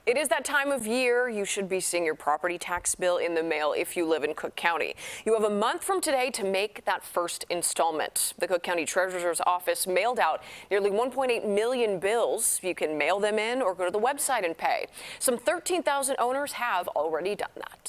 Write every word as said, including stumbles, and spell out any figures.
It is that time of year. You should be seeing your property tax bill in the mail if you live in Cook County. You have a month from today to make that first installment. The Cook County Treasurer's Office mailed out nearly one point eight million bills. You can mail them in or go to the website and pay. Some thirteen thousand owners have already done that.